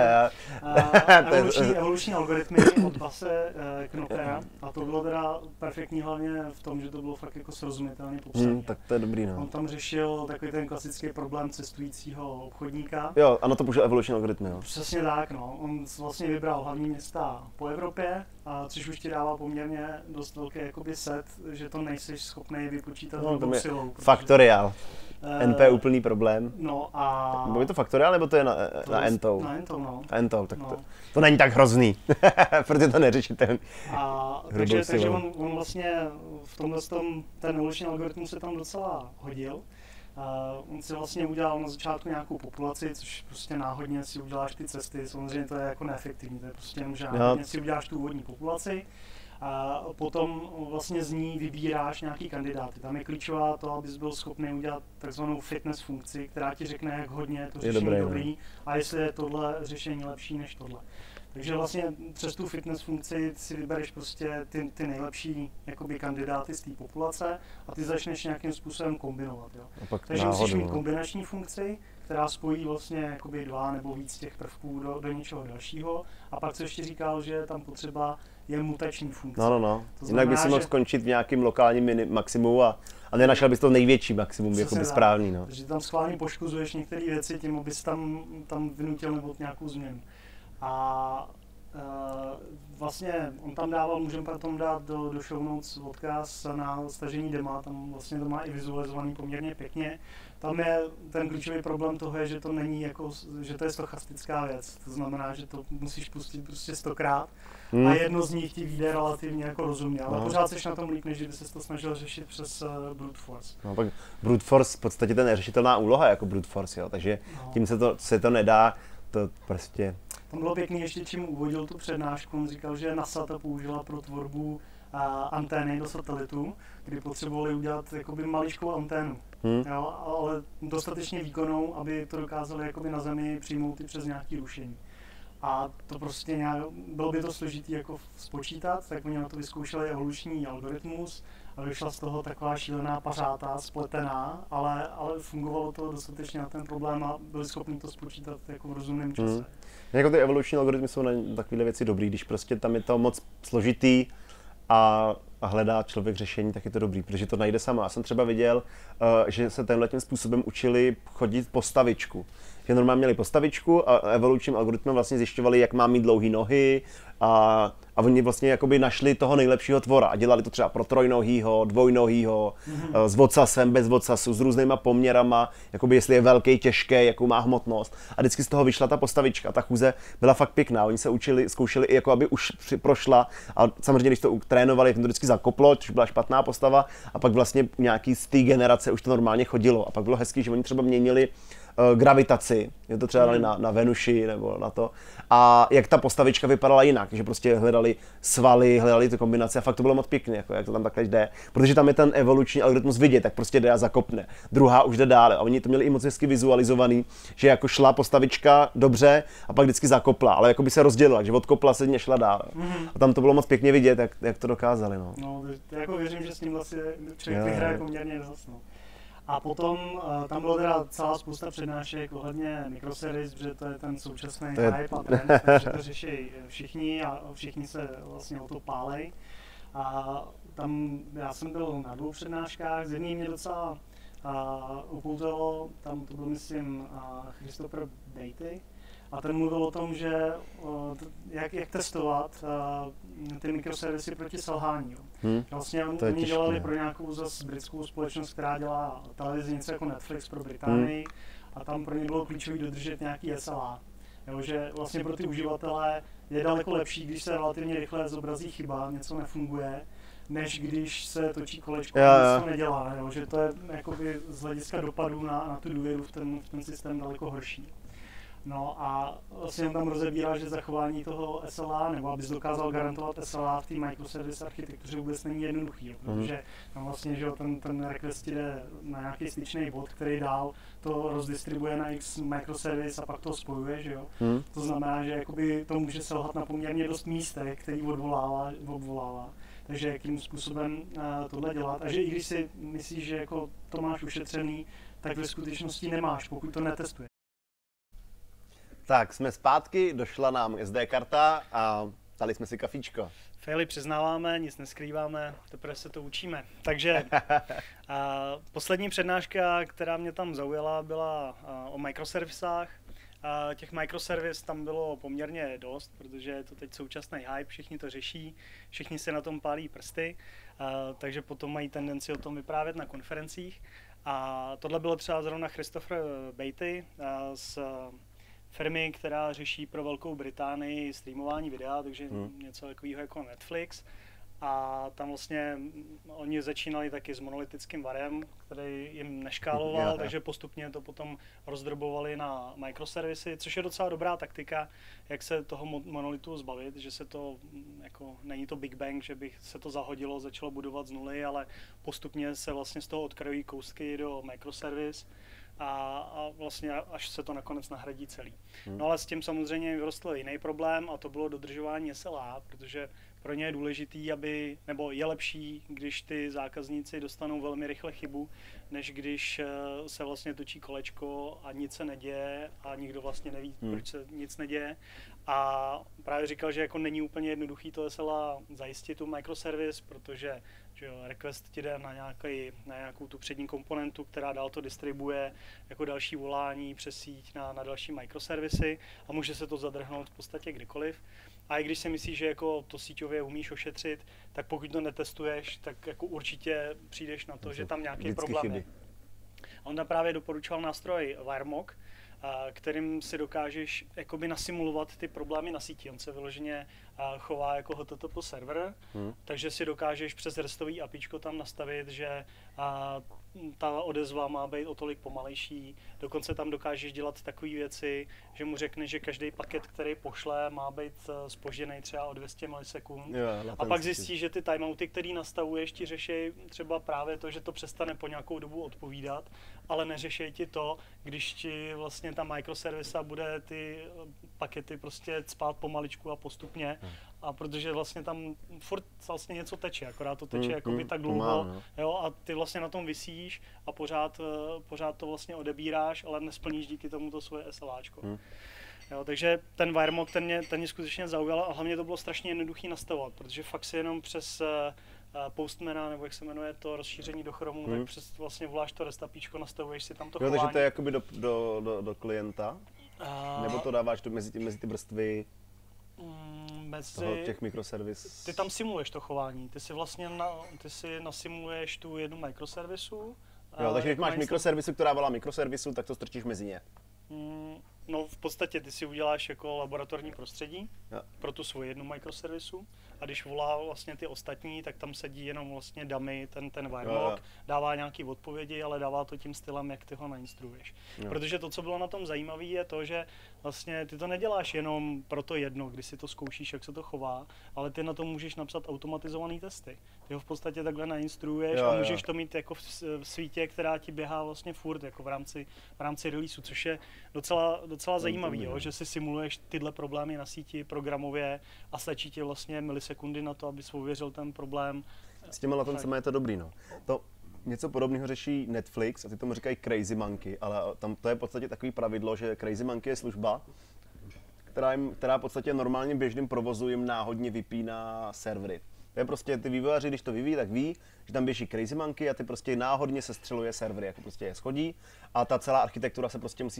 evoluční algoritmy od Base Knopera a to bylo teda perfektní hlavně v tom, že to bylo fakt jako srozumitelně popsané. Tak to je dobrý, no. On tam řešil takový ten klasický problém cestujícího obchodníka. Jo, ano, to použil evoluční algoritmy, jo. Přesně tak, no. On vlastně vybral hlavní města po Evropě, což už ti dává poměrně dost velký jakoby set, že to nejseš schopný vypočítat hrubou silou. Faktoriál. NP je úplný problém. No a... Bylo to faktoriál, nebo to je na Entou? Na Entou, no. Entou, tak to není tak hrozný, protože to neřešíte. Takže on vlastně v tomhle ten evoluční algoritmus se tam docela hodil. On si vlastně udělal na začátku nějakou populaci, což prostě náhodně si uděláš ty cesty, samozřejmě to je jako neefektivní, to je prostě jenom, že náhodně si uděláš tu úvodní populaci. A potom vlastně z ní vybíráš nějaký kandidáty. Tam je klíčová to, abys byl schopný udělat takzvanou fitness funkci, která ti řekne, jak hodně to řešení je dobrý a jestli je tohle řešení lepší než tohle. Takže vlastně přes tu fitness funkci si vybereš prostě ty nejlepší jakoby kandidáty z té populace a ty začneš nějakým způsobem kombinovat. Jo. Takže musíš mít kombinační funkci, která spojí vlastně jakoby dva nebo víc těch prvků do něčeho dalšího a pak co ještě říkal, že tam potřeba je mutační funkce. No. Jinak by si mohl skončit v nějakým lokálním maximu a nenašel bys to největší maximum, jako by správný. No. Takže tam schválně poškozuješ některé věci tím, abys tam vynutil nebo nějakou změnu. A vlastně on tam dával, můžeme potom dát do show notes odkaz na stažení dema, tam vlastně to má i vizualizovaný poměrně pěkně. Tam je ten klíčový problém toho je, že to není jako, že to je stochastická věc, to znamená, že to musíš pustit prostě 100krát a jedno z nich ti vyjde relativně jako rozumně, ale pořád seš na tom líp, než kdyby ses to snažil řešit přes brute force. No pak brute force v podstatě to je neřešitelná úloha jako brute force, jo, takže tím se to nedá, to prostě... Tam bylo pěkný ještě, čím uvodil tu přednášku, on říkal, že NASA to použila pro tvorbu antény do satelitu, kdy potřebovali udělat jakoby maličkou anténu, jo, ale dostatečně výkonnou, aby to dokázali jakoby na Zemi přijmout i přes nějaké rušení. A to prostě bylo by to složitý jako spočítat, tak oni na to vyzkoušeli evoluční algoritmus a vyšla z toho taková šílená pařáta, spletená, ale fungovalo to dostatečně na ten problém a byli schopni to spočítat jako v rozumném čase. Jako ty evoluční algoritmy jsou na takové věci dobrý, když prostě tam je to moc složitý a hledá člověk řešení, tak je to dobrý, protože to najde sama. Já jsem třeba viděl, že se tímhletím způsobem učili chodit postavičku. Že normálně měli postavičku a evolučním algoritmem vlastně zjišťovali, jak má mít dlouhé nohy a oni vlastně jakoby našli toho nejlepšího tvora a dělali to třeba pro trojnohýho, dvojnohýho, s vocasem, bez vocasu, s různýma poměrama, jakoby jestli je velký, těžký, jakou má hmotnost. A vždycky z toho vyšla ta postavička, ta chůze byla fakt pěkná. Oni se zkoušeli i jako aby už prošla a samozřejmě, když to trénovali, to vždycky zakoplo, což byla špatná postava a pak vlastně nějaký z té generace už to normálně chodilo. A pak bylo hezký, že oni třeba měnili gravitaci, je to třeba dali na Venuši nebo na to, a jak ta postavička vypadala jinak, že prostě hledali svaly, hledali ty kombinace a fakt to bylo moc pěkné, jako jak to tam takhle jde, protože tam je ten evoluční algoritmus vidět, tak prostě jde a zakopne, druhá už jde dále a oni to měli i moc hezky vizualizovaný, že jako šla postavička dobře a pak vždycky zakopla, ale jako by se rozdělila, že odkopla se nešla dál a tam to bylo moc pěkně vidět, jak to dokázali. No, jako věřím, že s tím vlastně člověk vyhraje poměrně dost. A potom tam bylo teda celá spousta přednášek ohledně microservice, protože to je ten současný hype a trend, takže to řeší všichni a všichni se vlastně o to pálej. A tam já jsem byl na 2 přednáškách, z jedné mě docela upoutalo, tam to byl myslím Christopher Beatty, a ten mluvil o tom, že jak testovat ty mikroservisy proti selhání. Vlastně oni dělali pro nějakou zase britskou společnost, která dělá televizi, něco jako Netflix pro Británii, a tam pro ně bylo klíčové dodržet nějaký SLA. Jo, že vlastně pro ty uživatele je daleko lepší, když se relativně rychle zobrazí chyba, něco nefunguje, než když se točí kolečko a nic to nedělá. Jo, že to je jakoby z hlediska dopadů na tu důvěru v ten systém daleko horší. No a vlastně on tam rozebírá, že zachování toho SLA, nebo abys dokázal garantovat SLA v té microservice architektuře vůbec není jednoduchý, jo, protože tam vlastně, že ten request jde na nějaký styčný bod, který dál to rozdistribuje na X microservice a pak to spojuje, že jo. To znamená, že jakoby to může selhat na poměrně dost místech, který obvolává. Takže jakým způsobem tohle dělat. A že i když si myslíš, že jako to máš ušetřený, tak ve skutečnosti nemáš, pokud to netestuješ. Tak, jsme zpátky, došla nám SD karta a dali jsme si kafíčko. Faily přiznáváme, nic neskrýváme, teprve se to učíme. Takže poslední přednáška, která mě tam zaujala, byla o microservisách. Těch microservis tam bylo poměrně dost, protože je to teď současný hype, všichni to řeší, všichni se na tom pálí prsty, takže potom mají tendenci o tom vyprávět na konferencích. A tohle bylo třeba zrovna Christopher Beatty z firmy, která řeší pro Velkou Británii streamování videa, takže něco takového jako Netflix. A tam vlastně oni začínali taky s monolitickým varem, který jim neškáloval, takže postupně to potom rozdrobovali na microservisy, což je docela dobrá taktika, jak se toho monolitu zbavit, že se to, jako není to Big Bang, že by se to zahodilo, začalo budovat z nuly, ale postupně se vlastně z toho odkrajují kousky do microservis a vlastně až se to nakonec nahradí celý. No ale s tím samozřejmě vyrostl jiný problém a to bylo dodržování SLA, protože pro ně je důležitý, nebo je lepší, když ty zákazníci dostanou velmi rychle chybu, než když se vlastně točí kolečko a nic se neděje a nikdo vlastně neví, proč se nic neděje. A právě říkal, že jako není úplně jednoduchý to SLA zajistit tu microservice, protože že jo, request ti jde na nějakou tu přední komponentu, která dál to distribuje jako další volání přes síť na další microservisy a může se to zadrhnout v podstatě kdykoliv. A i když si myslíš, že jako to síťově umíš ošetřit, tak pokud to netestuješ, tak jako určitě přijdeš na to, že tam nějaký problém je. On tam právě doporučoval nástroj Wiremock, kterým si dokážeš jakoby nasimulovat ty problémy na síti. On se vyloženě chová jako HTTP server, takže si dokážeš přes restový APIčko tam nastavit, že ta odezva má být o tolik pomalejší. Dokonce tam dokážeš dělat takové věci, že mu řekneš, že každý paket, který pošle, má být zpožděný třeba o 200 milisekund. A pak zjistíš, že ty timeouty, který nastavuješ, ti řeší třeba právě to, že to přestane po nějakou dobu odpovídat, ale neřeší ti to, když ti vlastně ta microservisa bude ty pakety prostě cpát pomaličku a postupně. A protože vlastně tam furt vlastně něco teče, akorát to teče jakoby tak dlouho, jo, a ty vlastně na tom visíš a pořád to vlastně odebíráš, ale nesplníš díky tomu to svoje SLAčko. Jo, takže ten Wiremock, ten mě skutečně zaujal a hlavně to bylo strašně jednoduchý nastavovat, protože fakt si jenom přes Postmana, nebo jak se jmenuje to rozšíření do Chromu, tak přes vlastně voláš to REST APIčko, nastavuješ si tam to chování. Takže to je jakoby do klienta? Nebo to dáváš mezi ty vrstvy těch mikroservis? Ty tam simuluješ to chování, ty si vlastně nasimuluješ tu jednu mikroservisu. Jo, takže když máš mikroservisu, která volá mikroservisu, tak to strčíš mezi ně. No v podstatě ty si uděláš jako laboratorní prostředí pro tu svoji jednu microservisu a když volá vlastně ty ostatní, tak tam sedí jenom vlastně dummy, ten Wiremock, dává nějaký odpovědi, ale dává to tím stylem, jak ty ho nainstruuješ. Protože to, co bylo na tom zajímavé, je to, že vlastně ty to neděláš jenom pro to jedno, když si to zkoušíš, jak se to chová, ale ty na to můžeš napsat automatizované testy. Ty ho v podstatě takhle nainstruuješ a můžeš to mít jako v svítě, která ti běhá vlastně furt jako v rámci releaseu, což je docela zajímavý, jo, že si simuluješ tyhle problémy na síti programově a stačí ti vlastně milisekundy na to, abys ověřil ten problém. S těma latencemi je to dobrý, no. To něco podobného řeší Netflix a ty tomu říkají Crazy Monkey, ale tam to je v podstatě takový pravidlo, že Crazy Monkey je služba, která v podstatě normálně běžným provozu jim náhodně vypíná servery. To je prostě ty vývojáři, když to vyvíjí, tak ví, že tam běží Crazy Monkey a ty prostě náhodně sestřeluje servery, jako prostě je schodí a ta celá architektura se prostě musí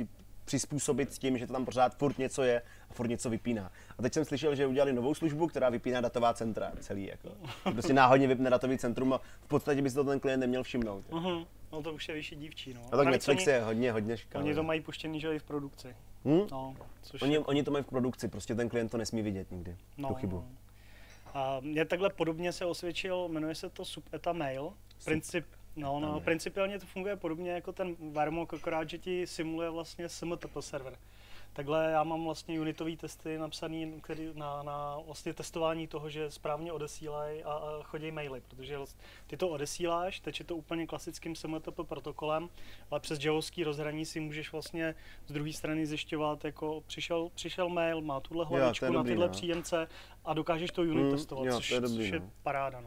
přizpůsobit s tím, že to tam pořád furt něco je a furt něco vypíná. A teď jsem slyšel, že udělali novou službu, která vypíná datová centra celý. Jako. Prostě náhodně vypne datový centrum a v podstatě by si to ten klient neměl všimnout. No to už je vyšší dívčí, no. A tak Netflix je hodně škálý. Oni to mají puštěný, že i v produkci. No, Oni to mají v produkci, prostě ten klient to nesmí vidět nikdy, tu chybu. No. A mě takhle podobně se osvědčil, jmenuje se to Subeta Mail. Principiálně to funguje podobně jako ten Warmok, akorát, že ti simuluje vlastně SMTP server. Takhle já mám vlastně unitové testy napsané na vlastně testování toho, že správně odesílají a chodí maily, protože ty to odesíláš, teče to úplně klasickým SMTP protokolem, ale přes javovský rozhraní si můžeš vlastně z druhé strany zjišťovat, jako přišel mail, má tuhle hlavičku na tyhle příjemce a dokážeš to unit testovat, což je paráda.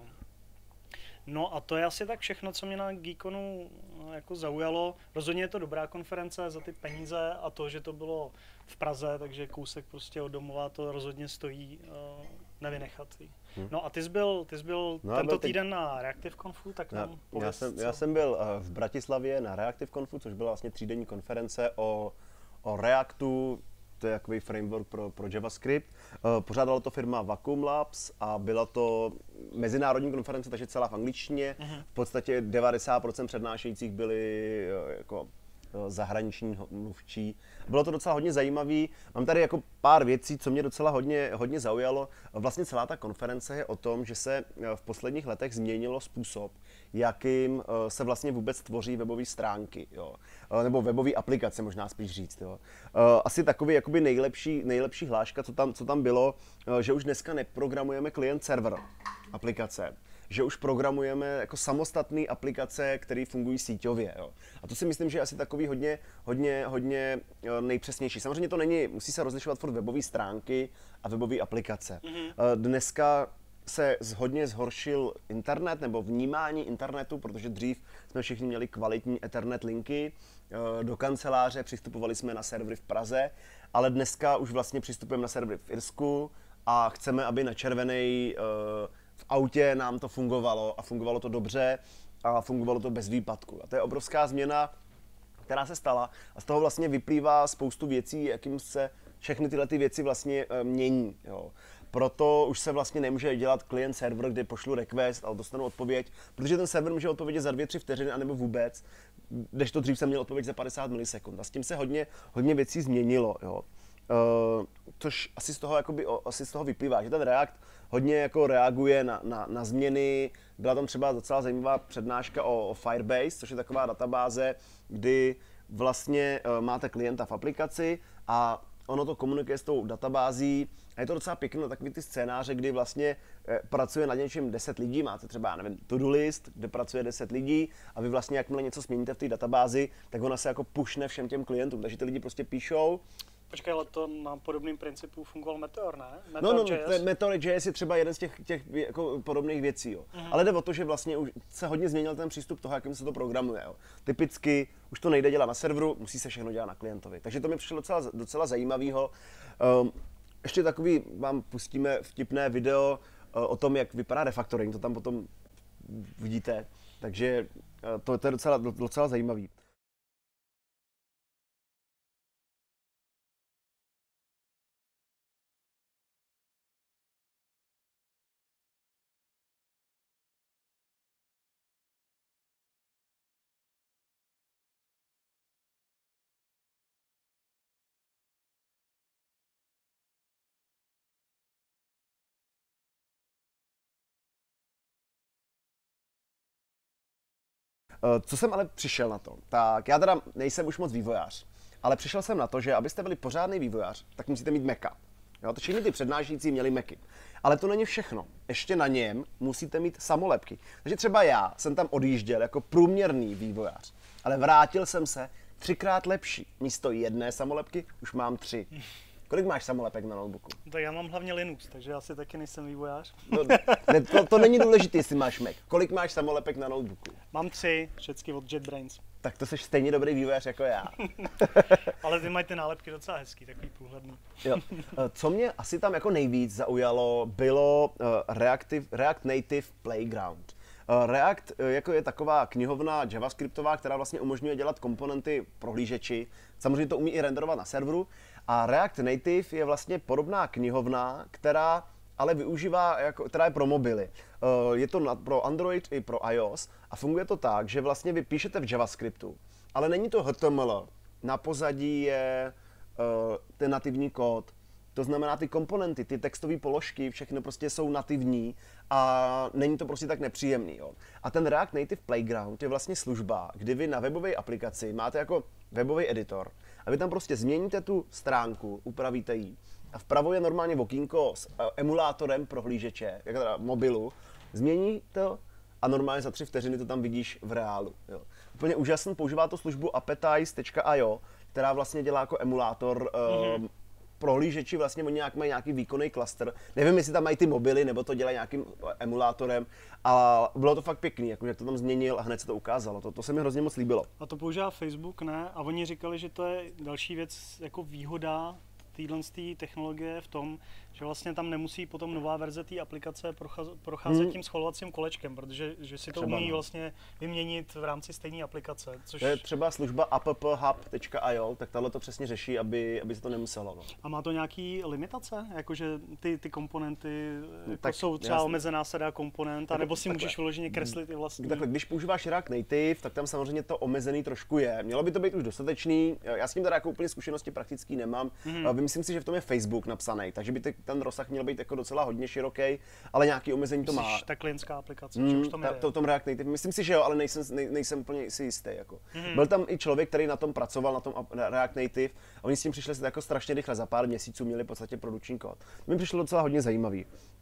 No a to je asi tak všechno, co mě na Geekonu jako zaujalo. Rozhodně je to dobrá konference za ty peníze a to, že to bylo v Praze, takže kousek prostě od domova, to rozhodně stojí nevynechat. No a ty jsi byl tento týden na Reactive Confu, tak nám pověz, já jsem byl v Bratislavě na Reactive Confu, což byla vlastně 3denní konference o Reactu. To je takový framework pro JavaScript. Pořádala to firma Vacuum Labs a byla to mezinárodní konference, takže celá v angličtině. V podstatě 90% přednášejících byli jako zahraniční mluvčí. Bylo to docela hodně zajímavý. Mám tady jako pár věcí, co mě docela hodně zaujalo. Vlastně celá ta konference je o tom, že se v posledních letech změnilo způsob, jakým se vlastně vůbec tvoří webové stránky, jo. Nebo webové aplikace, možná spíš říct. Jo. Asi takový jakoby nejlepší hláška, co tam bylo, že už dneska neprogramujeme klient-server aplikace, že už programujeme jako samostatné aplikace, které fungují síťově. Jo. A to si myslím, že je asi takový hodně nejpřesnější. Samozřejmě to není, musí se rozlišovat furt webové stránky a webové aplikace. Dneska se hodně zhoršil internet nebo vnímání internetu, protože dřív jsme všichni měli kvalitní Ethernet linky do kanceláře, přistupovali jsme na servery v Praze, ale dneska už vlastně přistupujeme na servery v Irsku a chceme, aby na červenej v autě nám to fungovalo a fungovalo to dobře a fungovalo to bez výpadku. A to je obrovská změna, která se stala a z toho vlastně vyplývá spoustu věcí, jakým se všechny tyhle ty věci vlastně mění. Jo. Proto už se vlastně nemůže dělat klient-server, kde pošlu request a dostanu odpověď, protože ten server může odpovědět za 2-3 vteřiny anebo vůbec, kdežto dřív jsem měl odpověď za 50 milisekund. A s tím se hodně věcí změnilo. Jo. Což asi z toho vyplývá, že ten React hodně jako reaguje na změny. Byla tam třeba docela zajímavá přednáška o Firebase, což je taková databáze, kdy vlastně máte klienta v aplikaci a ono to komunikuje s tou databází a je to docela pěkné, takový ty scénáře, kdy vlastně pracuje na něčem 10 lidí, máte třeba, nevím, to-do list, kde pracuje 10 lidí a vy vlastně jakmile něco změníte v té databázi, tak ona se jako pushne všem těm klientům, takže ty lidi prostě píšou. Počkej, ale to na podobným principu fungoval Meteor, ne? Meteor.js je třeba jeden z těch jako podobných věcí, jo. Ale jde o to, že vlastně už se hodně změnil ten přístup toho, jakým se to programuje, jo. Typicky už to nejde dělat na serveru, musí se všechno dělat na klientovi. Takže to mi přišlo docela zajímavýho. Ještě takový vám pustíme vtipné video o tom, jak vypadá refactoring, to tam potom vidíte. Takže to je docela zajímavý. Co jsem ale přišel na to, tak já teda nejsem už moc vývojář, ale přišel jsem na to, že abyste byli pořádný vývojář, tak musíte mít Maca. Jo, to všichni ty přednášející měli Macy. Ale to není všechno. Ještě na něm musíte mít samolepky. Takže třeba já jsem tam odjížděl jako průměrný vývojář, ale vrátil jsem se 3krát lepší. Místo jedné samolepky už mám 3. Kolik máš samolepek na notebooku? Tak já mám hlavně Linux, takže asi taky nejsem vývojář. To není důležité, jestli máš Mac. Kolik máš samolepek na notebooku? Mám 3, všechny od JetBrains. Tak to jsi stejně dobrý vývojář jako já. Ale ty mají ty nálepky docela hezký, takový průhledný. Jo. Co mě asi tam jako nejvíc zaujalo, bylo React Native Playground. React jako je taková knihovna javascriptová, která vlastně umožňuje dělat komponenty prohlížeči. Samozřejmě to umí i renderovat na serveru. A React Native je vlastně podobná knihovna, která ale využívá, která je pro mobily. Je to pro Android i pro iOS a funguje to tak, že vlastně vy píšete v JavaScriptu, ale není to HTML. Na pozadí je ten nativní kód. To znamená, ty komponenty, ty textové položky, všechno prostě jsou nativní a není to prostě tak nepříjemný. Jo. A ten React Native Playground je vlastně služba, kdy vy na webové aplikaci máte jako webový editor a vy tam prostě změníte tu stránku, upravíte ji a vpravo je normálně okýnko s emulátorem prohlížeče, jako teda mobilu, změní to a normálně za 3 vteřiny to tam vidíš v reálu. Jo. Úplně úžasný, používá to službu appetize.io, která vlastně dělá jako emulátor prohlížeči, vlastně oni mají nějaký výkonný klaster. Nevím, jestli tam mají ty mobily, nebo to dělají nějakým emulátorem. A bylo to fakt pěkný, jak to tam změnil a hned se to ukázalo. To se mi hrozně moc líbilo. A to používá Facebook, ne? A oni říkali, že to je další věc, jako výhoda téhle technologie v tom, že vlastně tam nemusí potom nová verze té aplikace procházet tím schvalovacím kolečkem, protože že si to umí vlastně vyměnit v rámci stejné aplikace. Což... To je třeba služba apphub.io, tak tahle to přesně řeší, aby se to nemuselo. No. A má to nějaký limitace? Jakože ty komponenty, tak, jsou třeba omezená sada komponent, nebo si můžeš vyloženě kreslit i vlastně? Takhle, když používáš React Native, tak tam samozřejmě to omezený trošku je. Mělo by to být už dostatečný. Já s tím teda jako úplně zkušenosti praktický nemám. Myslím si, že v tom je Facebook napsaný, takže by ten rozsah měl být jako docela hodně široký, ale nějaký omezení to má. Ta klientská aplikace, že už to jde. To tom React Native, myslím si, že jo, ale nejsem úplně si jistý. Jako. Byl tam i člověk, který na tom pracoval, na tom React Native, a oni s tím přišli jako strašně rychle, za pár měsíců měli v podstatě produkční kód. To mi přišlo docela hodně zajímavý.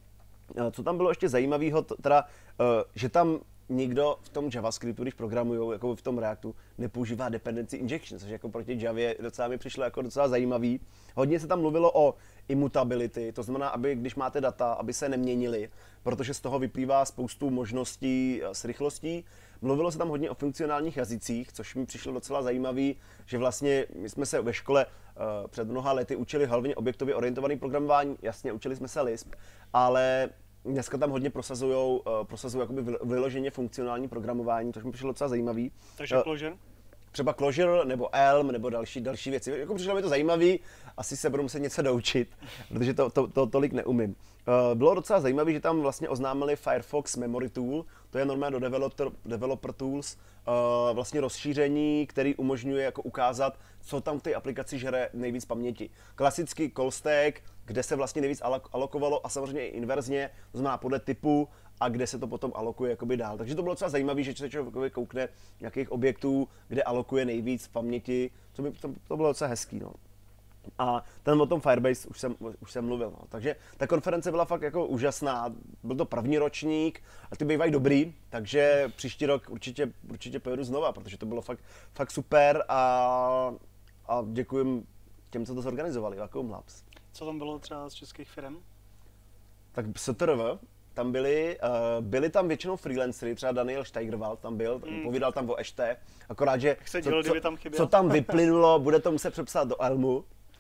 Co tam bylo ještě zajímavého, teda, že tam nikdo v tom JavaScriptu, když programujou, jako v tom Reactu, nepoužívá dependency injection, což jako proti Javě docela mi přišlo jako docela zajímavý. Hodně se tam mluvilo o immutability, to znamená, aby když máte data, aby se neměnily, protože z toho vyplývá spoustu možností s rychlostí. Mluvilo se tam hodně o funkcionálních jazycích, což mi přišlo docela zajímavý, že vlastně my jsme se ve škole před mnoha lety učili hlavně objektově orientovaný programování, jasně, učili jsme se Lisp, ale dneska tam hodně prosazují jakoby vyloženě funkcionální programování, což mi přišlo docela zajímavý. Takže Clojure? Třeba Clojure nebo Elm nebo další věci. Jako přišlo mi to zajímavý, asi se budu muset něco doučit, protože to tolik neumím. Bylo docela zajímavé, že tam vlastně oznámili Firefox Memory Tool, to je normálně do Developer Tools, vlastně rozšíření, který umožňuje jako ukázat, co tam v té aplikaci žere nejvíc paměti. Klasický call stack, kde se vlastně nejvíc alokovalo a samozřejmě i inverzně, to znamená podle typu a kde se to potom alokuje jakoby dál. Takže to bylo docela zajímavé, že se člověk koukne nějakých objektů, kde alokuje nejvíc paměti, to bylo docela hezký. No. A ten o tom Firebase už jsem mluvil. No. Takže ta konference byla fakt jako úžasná. Byl to první ročník a ty bývají dobrý, takže příští rok určitě pojedu znova, protože to bylo fakt super a děkujem těm, co to zorganizovali, Vacuum Labs. Co tam bylo třeba z českých firm? Tak STRV, tam byli tam většinou freelancery, třeba Daniel Steigerwald tam byl, povídal tam o EŠTE, akorát, že co tam vyplynulo, bude to muset přepsat do Elmu.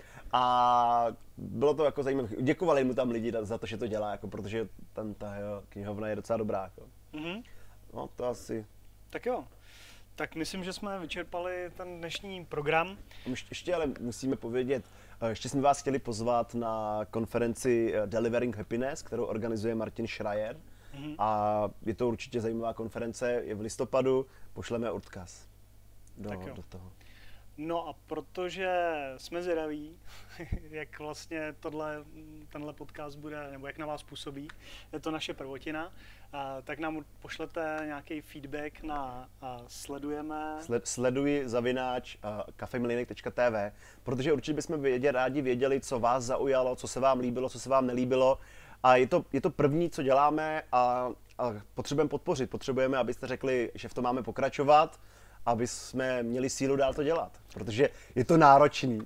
A bylo to jako zajímavé. Děkovali mu tam lidi za to, že to dělá, jako, protože ta knihovna je docela dobrá. Jako. No, to asi. Tak jo. Tak myslím, že jsme vyčerpali ten dnešní program. Ještě ale musíme povědět, ještě jsme vás chtěli pozvat na konferenci Delivering Happiness, kterou organizuje Martin Schreier. A je to určitě zajímavá konference, je v listopadu, pošleme odkaz do toho. No a protože jsme zvědaví, jak vlastně tenhle podcast bude, nebo jak na vás působí, je to naše prvotina, tak nám pošlete nějaký feedback na sledujeme. Sleduji @kafemlinek.tv, protože určitě bychom rádi věděli, co vás zaujalo, co se vám líbilo, co se vám nelíbilo. A je to první, co děláme a potřebujeme podpořit. Potřebujeme, abyste řekli, že v tom máme pokračovat, aby jsme měli sílu dál to dělat, protože je to náročný.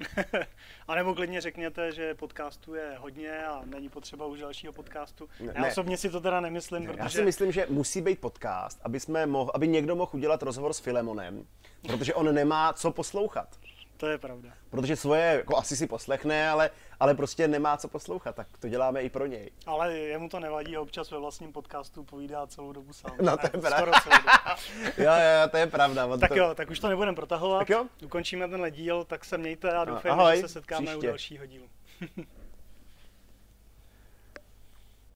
A nebo klidně řekněte, že podcastů je hodně a není potřeba už dalšího podcastu. Já osobně si to teda nemyslím, protože... Já si myslím, že musí být podcast, aby někdo mohl udělat rozhovor s Filemonem, protože on nemá co poslouchat. To je pravda. Protože svoje jako asi si poslechne, ale prostě nemá co poslouchat, tak to děláme i pro něj. Ale jemu to nevadí, občas ve vlastním podcastu povídá celou dobu sám. No to je pravda. Jo, to je pravda. Tak jo, tak už to nebudeme protahovat. Tak jo. Ukončíme tenhle díl, tak se mějte a doufám, že se setkáme u dalšího dílu.